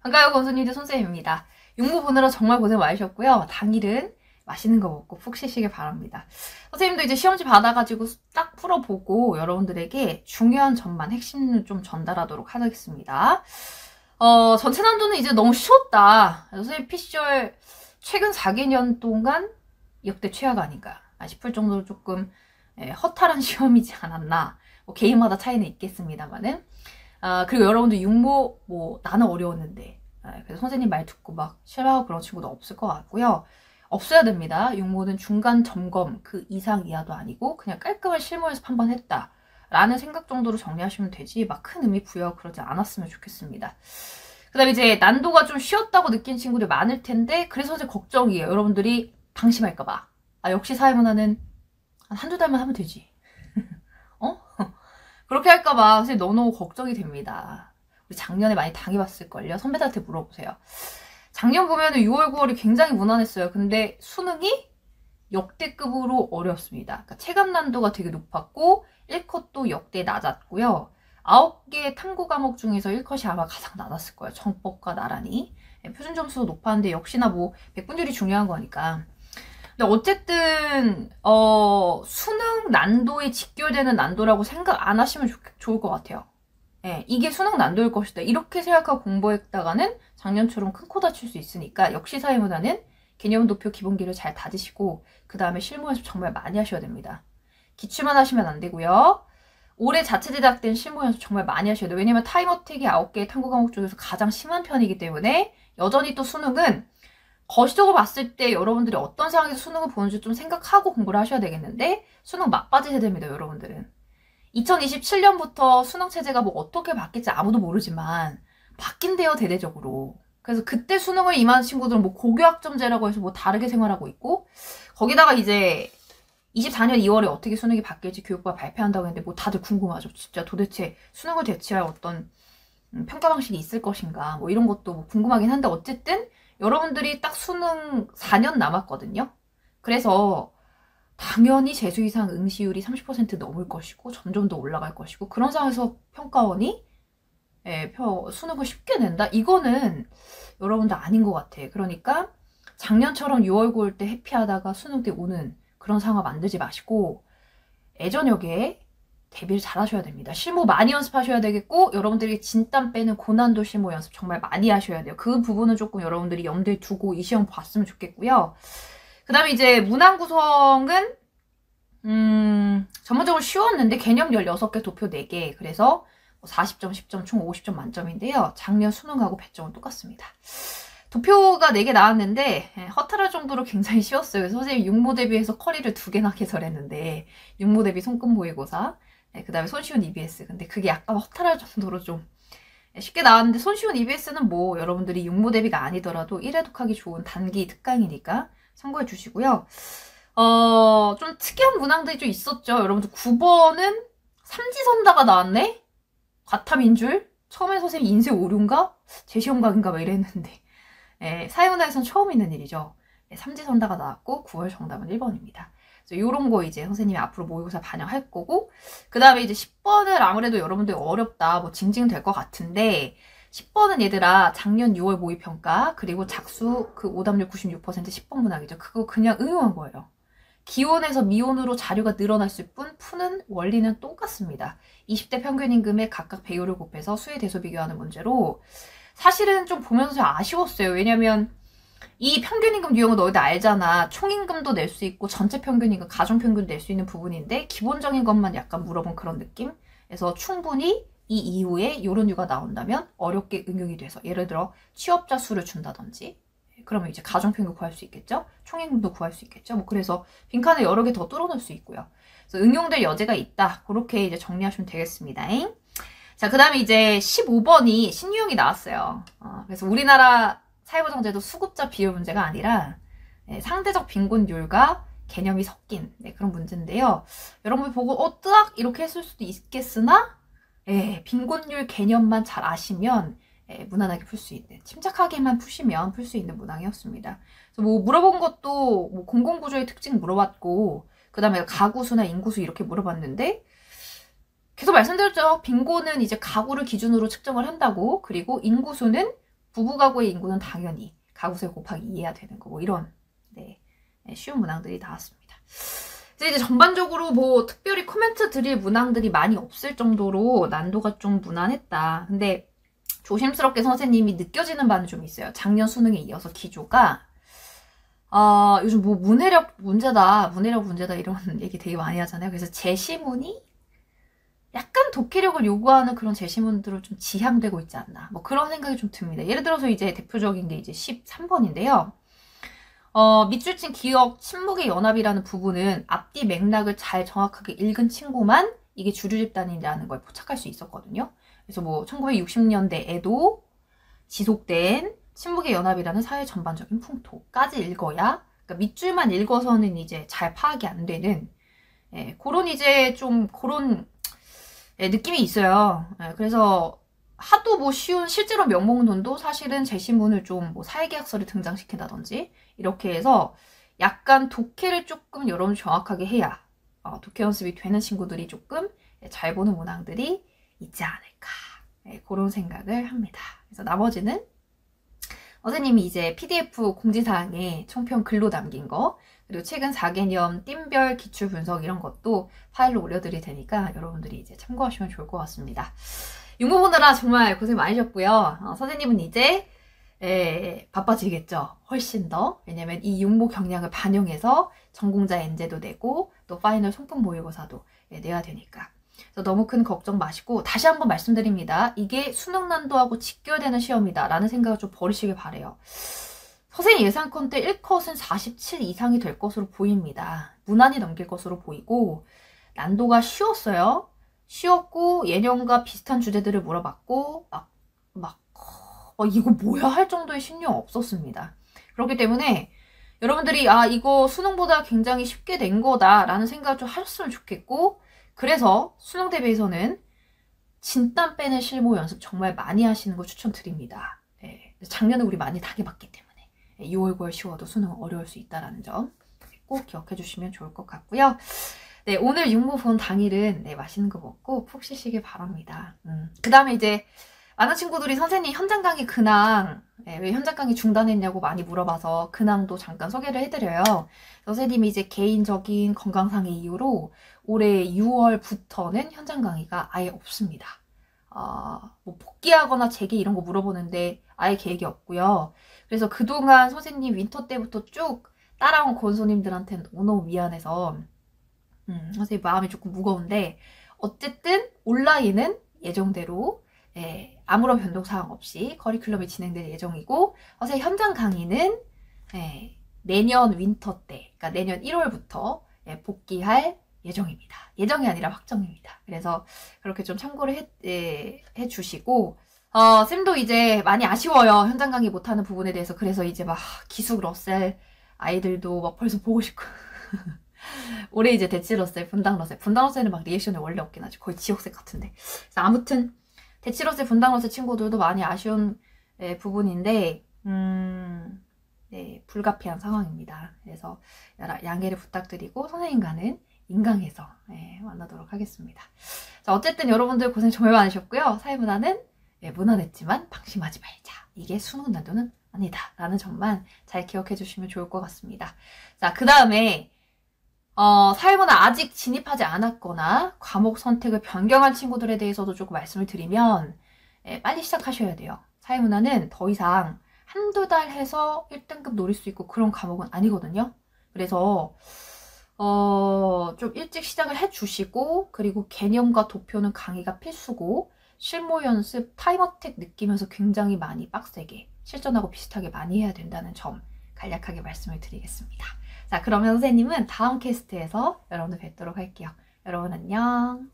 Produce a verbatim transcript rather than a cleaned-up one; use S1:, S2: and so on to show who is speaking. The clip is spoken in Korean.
S1: 반가워요, 권순이들 손쌤입니다. 육모 보느라 정말 고생 많으셨고요. 당일은 맛있는 거 먹고 푹 쉬시길 바랍니다. 선생님도 이제 시험지 받아가지고 딱 풀어보고 여러분들에게 중요한 점만 핵심을 좀 전달하도록 하겠습니다. 어, 전체 난도는 이제 너무 쉬웠다. 선생님 피시얼 최근 사 개년 동안 역대 최악 아닌가 싶을 정도로 조금 예, 허탈한 시험이지 않았나. 뭐 개인마다 차이는 있겠습니다만은. 아, 그리고 여러분들 육모 뭐 나는 어려웠는데 아, 그래서 선생님 말 듣고 막 싫어하고 그런 친구도 없을 것 같고요. 없어야 됩니다. 육모는 중간 점검 그 이상 이하도 아니고 그냥 깔끔한 실무 연습 한번 했다 라는 생각 정도로 정리하시면 되지 막 큰 의미 부여하고 그러지 않았으면 좋겠습니다. 그 다음에 이제 난도가 좀 쉬웠다고 느낀 친구들 많을 텐데 그래서 이제 걱정이에요. 여러분들이 방심할까봐. 아 역시 사회문화는 한 한두 달만 하면 되지. 어? 그렇게 할까봐 선생님 너무 걱정이 됩니다. 우리 작년에 많이 당해봤을걸요? 선배들한테 물어보세요. 작년 보면은 유월, 구월이 굉장히 무난했어요. 근데 수능이 역대급으로 어려웠습니다. 그러니까 체감 난도가 되게 높았고 일 컷도 역대 낮았고요. 아홉 개 탐구 과목 중에서 일 컷이 아마 가장 낮았을 거예요. 정법과 나란히. 표준 점수도 높았는데 역시나 뭐 백분율이 중요한 거니까. 근데 어쨌든 어, 수능 난도에 직결되는 난도라고 생각 안 하시면 좋, 좋을 것 같아요. 예, 이게 수능 난도일 것이다. 이렇게 생각하고 공부했다가는 작년처럼 큰 코 다칠 수 있으니까 역시 사회문화는 개념 도표 기본기를 잘 다지시고 그 다음에 실무 연습 정말 많이 하셔야 됩니다. 기출만 하시면 안 되고요. 올해 자체 제작된 실무 연습 정말 많이 하셔야 돼요. 왜냐면 타임어택이 아홉 개의 탐구 과목 중에서 가장 심한 편이기 때문에 여전히 또 수능은 거시적으로 봤을 때 여러분들이 어떤 상황에서 수능을 보는지 좀 생각하고 공부를 하셔야 되겠는데 수능 막바지 세대입니다. 여러분들은. 이천이십칠 년부터 수능 체제가 뭐 어떻게 바뀔지 아무도 모르지만 바뀐대요. 대대적으로. 그래서 그때 수능을 임한 친구들은 뭐 고교학점제라고 해서 뭐 다르게 생활하고 있고 거기다가 이제 이십사 년 이월에 어떻게 수능이 바뀔지 교육부가 발표한다고 했는데 뭐 다들 궁금하죠. 진짜 도대체 수능을 대체할 어떤 평가 방식이 있을 것인가 뭐 이런 것도 뭐 궁금하긴 한데 어쨌든 여러분들이 딱 수능 사 년 남았거든요. 그래서 당연히 재수 이상 응시율이 삼십 퍼센트 넘을 것이고 점점 더 올라갈 것이고 그런 상황에서 평가원이 예, 표, 수능을 쉽게 낸다? 이거는 여러분들 아닌 것 같아. 그러니까 작년처럼 유월, 구월 때 해피하다가 수능 때 오는 그런 상황 만들지 마시고 애저녁에 대비를 잘 하셔야 됩니다. 실무 많이 연습하셔야 되겠고 여러분들이 진땀 빼는 고난도 실무 연습 정말 많이 하셔야 돼요. 그 부분은 조금 여러분들이 염두에 두고 이 시험 봤으면 좋겠고요. 그 다음에 이제 문항 구성은 음, 전문적으로 쉬웠는데 개념 열여섯 개, 도표 네 개. 그래서 사십 점, 십 점, 총 오십 점 만점인데요. 작년 수능하고 배점은 똑같습니다. 도표가 네 개 나왔는데 허탈할 정도로 굉장히 쉬웠어요. 그래서 선생님 육모 대비해서 커리를 두 개나 개설했는데 육모 대비 손금 모의고사 그 다음에 손쉬운 이비에스. 근데 그게 약간 허탈할 정도로 좀 쉽게 나왔는데 손쉬운 이비에스는 뭐 여러분들이 육모 대비가 아니더라도 일 회독하기 좋은 단기 특강이니까 참고해 주시고요. 어, 좀 특이한 문항들이 좀 있었죠. 여러분들 구 번은 삼지선다가 나왔네? 과탐인 줄? 처음에 선생님 인쇄 오류인가? 제 시험각인가 막 이랬는데 예, 사회문화에선 처음 있는 일이죠. 예, 삼지선다가 나왔고 구월 정답은 일 번입니다. 그래서 요런 거 이제 선생님이 앞으로 모의고사 반영할 거고 그 다음에 이제 십 번을 아무래도 여러분들 어렵다 뭐 징징 될 것 같은데 십 번은 얘들아 작년 유월 모의평가 그리고 작수 그 오답률 구십육 퍼센트 십 번 문항이죠. 그거 그냥 응용한 거예요. 기온에서 미온으로 자료가 늘어났을 뿐 푸는 원리는 똑같습니다. 이십 대 평균 임금의 각각 배율을 곱해서 수의 대소 비교하는 문제로 사실은 좀 보면서 아쉬웠어요. 왜냐면 이 평균 임금 유형은 너희들 알잖아. 총임금도 낼 수 있고 전체 평균 임금, 가중 평균 낼 수 있는 부분인데 기본적인 것만 약간 물어본 그런 느낌? 그래서 충분히 이 이후에 이런 류가 나온다면 어렵게 응용이 돼서 예를 들어 취업자 수를 준다든지 그러면 이제 가중평균 구할 수 있겠죠? 총임금도 구할 수 있겠죠? 뭐 그래서 빈칸을 여러 개 더 뚫어놓을 수 있고요. 그래서 응용될 여지가 있다. 그렇게 이제 정리하시면 되겠습니다. 자, 그 다음에 이제 십오 번이 신유형이 나왔어요. 어, 그래서 우리나라 사회보장제도 수급자 비율 문제가 아니라 네, 상대적 빈곤율과 개념이 섞인 네, 그런 문제인데요. 여러분 보고 어, 뜨악 이렇게 했을 수도 있겠으나 예, 빈곤율 개념만 잘 아시면 예, 무난하게 풀 수 있는, 침착하게만 푸시면 풀 수 있는 문항이었습니다. 그래서 뭐 물어본 것도 뭐 공공구조의 특징 물어봤고 그 다음에 가구수나 인구수 이렇게 물어봤는데 계속 말씀드렸죠. 빈곤은 이제 가구를 기준으로 측정을 한다고 그리고 인구수는 부부 가구의 인구는 당연히 가구세 곱하기 이해야 되는 거고 이런 네, 네, 쉬운 문항들이 나왔습니다. 이제 전반적으로 뭐 특별히 코멘트 드릴 문항들이 많이 없을 정도로 난도가 좀 무난했다. 근데 조심스럽게 선생님이 느껴지는 바는 좀 있어요. 작년 수능에 이어서 기조가 어, 요즘 뭐 문해력 문제다, 문해력 문제다 이런 얘기 되게 많이 하잖아요. 그래서 제시문이 약간 독해력을 요구하는 그런 제시문들로 좀 지향되고 있지 않나. 뭐 그런 생각이 좀 듭니다. 예를 들어서 이제 대표적인 게 이제 십삼 번인데요. 어, 밑줄 친 기억, 침묵의 연합이라는 부분은 앞뒤 맥락을 잘 정확하게 읽은 친구만 이게 주류 집단이라는 걸 포착할 수 있었거든요. 그래서 뭐 천구백육십 년대에도 지속된 침묵의 연합이라는 사회 전반적인 풍토까지 읽어야, 그러니까 밑줄만 읽어서는 이제 잘 파악이 안 되는 예, 그런 이제 좀 그런 예, 느낌이 있어요. 예, 그래서 하도 뭐 쉬운 실제로 명목론도 사실은 제시문을 좀 뭐 사회계약서를 등장시킨다든지 이렇게 해서 약간 독해를 조금 여러분 정확하게 해야 어, 독해 연습이 되는 친구들이 조금 잘 보는 문항들이 있지 않을까 네, 그런 생각을 합니다. 그래서 나머지는 선생님이 이제 피디에프 공지사항에 총평 글로 남긴 거 그리고 최근 사 개념 띵별 기출 분석 이런 것도 파일로 올려드릴 테니까 여러분들이 이제 참고하시면 좋을 것 같습니다. 육모 보느라 정말 고생 많으셨고요. 어, 선생님은 이제 에, 바빠지겠죠. 훨씬 더. 왜냐면 이 육모 경량을 반영해서 전공자 엔제도 내고 또 파이널 송풍 모의고사도 예, 내야 되니까. 그래서 너무 큰 걱정 마시고 다시 한번 말씀드립니다. 이게 수능 난도하고 직결되는 시험이다 라는 생각을 좀 버리시길 바래요. 선생님 예상컨대 일 컷은 사십칠 이상이 될 것으로 보입니다. 무난히 넘길 것으로 보이고 난도가 쉬웠어요. 쉬웠고 예년과 비슷한 주제들을 물어봤고 막, 막 어, 이거 뭐야 할 정도의 신뢰가 없었습니다. 그렇기 때문에 여러분들이 아 이거 수능보다 굉장히 쉽게 낸 거다 라는 생각을 좀 하셨으면 좋겠고 그래서 수능 대비해서는 진땀 빼는 실무 연습 정말 많이 하시는 거 추천드립니다. 네, 작년에 우리 많이 당해봤기 때문에 유월, 구월 쉬워도 수능은 어려울 수 있다는 점 꼭 기억해 주시면 좋을 것 같고요. 네, 오늘 육모 본 당일은 네, 맛있는 거 먹고 푹 쉬시길 바랍니다. 음. 그 다음에 이제 많은 친구들이 선생님 현장 강의 근황 네, 왜 현장 강의 중단했냐고 많이 물어봐서 근황도 잠깐 소개를 해드려요. 선생님이 이제 개인적인 건강상의 이유로 올해 유월부터는 현장 강의가 아예 없습니다. 어, 뭐 복귀하거나 재개 이런 거 물어보는데 아예 계획이 없고요. 그래서 그동안 선생님 윈터 때부터 쭉 따라온 권손님들한테는 너무너무 미안해서 음, 선생님 마음이 조금 무거운데 어쨌든 온라인은 예정대로 예, 아무런 변동사항 없이 커리큘럼이 진행될 예정이고 선생님 현장 강의는 예, 내년 윈터 때, 그러니까 내년 일월부터 예, 복귀할 예정입니다. 예정이 아니라 확정입니다. 그래서 그렇게 좀 참고를 해, 예, 해주시고 어, 쌤도 이제 많이 아쉬워요. 현장 강의 못하는 부분에 대해서. 그래서 이제 막 기숙 러셀 아이들도 막 벌써 보고 싶고 올해 이제 대치 러셀, 분당 러셀 분당 러셀은 막 리액션이 원래 없긴 하죠. 거의 지옥색 같은데. 그래서 아무튼 대치 러셀, 분당 러셀 친구들도 많이 아쉬운 예, 부분인데 음, 네, 불가피한 상황입니다. 그래서 양해를 부탁드리고 선생님과는 인강에서 예, 만나도록 하겠습니다. 자, 어쨌든 여러분들 고생 정말 많으셨고요. 사회문화는 예, 무난했지만 방심하지 말자. 이게 수능 난도는 아니다. 라는 점만 잘 기억해 주시면 좋을 것 같습니다. 자, 그 다음에 어, 사회문화 아직 진입하지 않았거나 과목 선택을 변경한 친구들에 대해서도 조금 말씀을 드리면 예, 빨리 시작하셔야 돼요. 사회문화는 더 이상 한두 달 해서 일 등급 노릴 수 있고 그런 과목은 아니거든요. 그래서 어, 좀 일찍 시작을 해주시고 그리고 개념과 도표는 강의가 필수고 실무 연습, 타임어택 느끼면서 굉장히 많이 빡세게 실전하고 비슷하게 많이 해야 된다는 점 간략하게 말씀을 드리겠습니다. 자, 그러면 선생님은 다음 캐스트에서 여러분들 뵙도록 할게요. 여러분 안녕.